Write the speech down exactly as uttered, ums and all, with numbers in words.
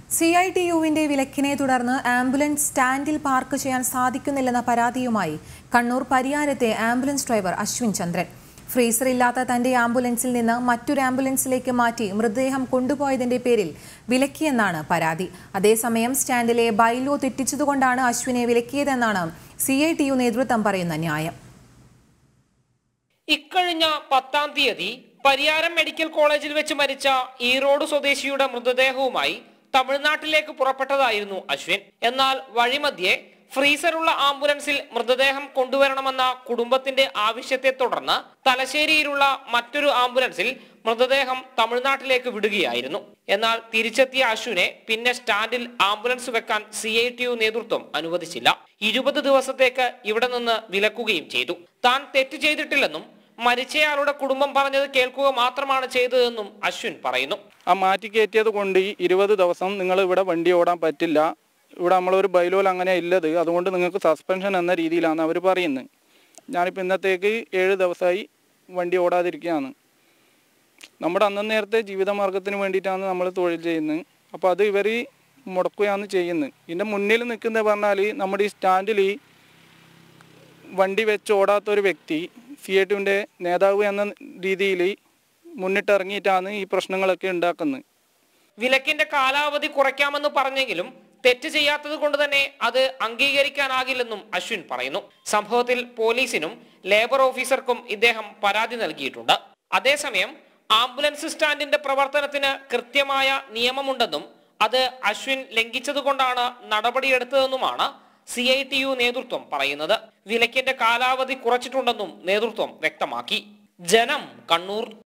C I T യുവിന്റെ വിലക്കിനെ തുടർന്ന് ambulance സ്റ്റാൻഡിൽ park ചെയ്യാൻ സാധിക്കുന്നില്ലെന്ന പരാതിയുമായി കണ്ണൂർ പരിയാരത്തെ ആംബുലൻസ് ഡ്രൈവർ അശ്വിൻ ചന്ദ്രൻ. ഫ്രീസറില്ലാത്ത തന്റെ ആംബുലൻസിൽ നിന്ന് മറ്റൊരു ആംബുലൻസിലേക്ക് മാറ്റി മൃതദേഹം കൊണ്ടുപോയതിന്റെ പേരിൽ വിലക്കിയെന്നാണ് പരാതി. അതേസമയം സ്റ്റാൻഡിലെ ബൈലോ തെറ്റിച്ചതുകൊണ്ടാണ് അശ്വിനെ വിലക്കിയതെന്നാണ് C I T യു നേതൃത്വം പറയുന്ന ന്യായം. ഇക്കഴിഞ്ഞ പത്താം തീയതി പരിയാരം മെഡിക്കൽ കോളേജിൽ വെച്ച് മരിച്ച ഈറോഡ് സ്വദേശിയുടെ മൃതദേഹവുമായി തമിഴ്നാട്ടിലേക്ക് പുറപ്പെട്ടതായിരുന്നു അശ്വിൻ. എന്നാൽ വഴിമധ്യേ ഫ്രീസറുള്ള ആംബുലൻസിൽ മൃതദേഹം കൊണ്ടുവരണമെന്ന കുടുംബത്തിന്റെ ആവശ്യത്തെ തുടർന്ന് തലശ്ശേരിയിലുള്ള മറ്റൊരു ആംബുലൻസിൽ മൃതദേഹം തമിഴ്നാട്ടിലേക്ക് വിടുകയായിരുന്നു. എന്നാൽ തിരിച്ചെത്തിയ അശ്വിനെ പിന്നെ സ്റ്റാൻഡിൽ ആംബുലൻസ് വെക്കാൻ C I T യു നേതൃത്വം അനുവദിച്ചില്ല. ഇരുപത് ദിവസത്തേക്ക് ഇവിടെ നിന്ന് വിലക്കുകയും ചെയ്തു. താൻ തെറ്റ് ചെയ്തിട്ടില്ലെന്നും മരിച്ചയാളുടെ കുടുംബം പറഞ്ഞത് കേൾക്കുക മാത്രമാണ് ചെയ്തതെന്നും അശ്വിൻ പറയുന്നു. ആ മാറ്റി കയറ്റിയത് കൊണ്ട് ഇരുപത് ദിവസം നിങ്ങൾ ഇവിടെ വണ്ടി ഓടാൻ പറ്റില്ല, ഇവിടെ നമ്മളൊരു ബൈലോൽ അങ്ങനെ ഇല്ലത്, അതുകൊണ്ട് നിങ്ങൾക്ക് സസ്പെൻഷൻ എന്ന രീതിയിലാണ് അവർ പറയുന്നത്. ഞാനിപ്പോൾ ഇന്നത്തേക്ക് ഏഴ് ദിവസമായി വണ്ടി ഓടാതിരിക്കുകയാണ്. നമ്മുടെ അന്ന നേരത്തെ ജീവിതമാർഗത്തിന് വേണ്ടിയിട്ടാണ് നമ്മൾ തൊഴിൽ ചെയ്യുന്നത്. അപ്പോൾ അത് ഇവർ മുടക്കുകയാണ് ചെയ്യുന്നത്. ഇതിൻ്റെ മുന്നിൽ നിൽക്കുന്നത് പറഞ്ഞാൽ നമ്മുടെ ഈ സ്റ്റാൻഡിൽ വണ്ടി വെച്ച് ഓടാത്തൊരു വ്യക്തി C I T യുവിൻ്റെ നേതാവ് എന്ന രീതിയിൽ മുന്നിട്ടിറങ്ങിയിട്ടാണ് ഈ പ്രശ്നങ്ങളൊക്കെ ഉണ്ടാക്കുന്നത്. വിലക്കിന്റെ കാലാവധി കുറയ്ക്കാമെന്ന് പറഞ്ഞെങ്കിലും തെറ്റ് ചെയ്യാത്തത് കൊണ്ട് തന്നെ അത് അംഗീകരിക്കാനാകില്ലെന്നും അശ്വിൻ പറയുന്നു. സംഭവത്തിൽ പോലീസിനും ലേബർ ഓഫീസർക്കും ഇദ്ദേഹം പരാതി നൽകിയിട്ടുണ്ട്. അതേസമയം ആംബുലൻസ് സ്റ്റാൻഡിന്റെ പ്രവർത്തനത്തിന് കൃത്യമായ നിയമമുണ്ടെന്നും അത് അശ്വിൻ ലംഘിച്ചതുകൊണ്ടാണ് നടപടിയെടുത്തതെന്നുമാണ് C I T യു നേതൃത്വം പറയുന്നത്. വിലക്കിന്റെ കാലാവധി കുറച്ചിട്ടുണ്ടെന്നും നേതൃത്വം വ്യക്തമാക്കി. ജനം, കണ്ണൂർ.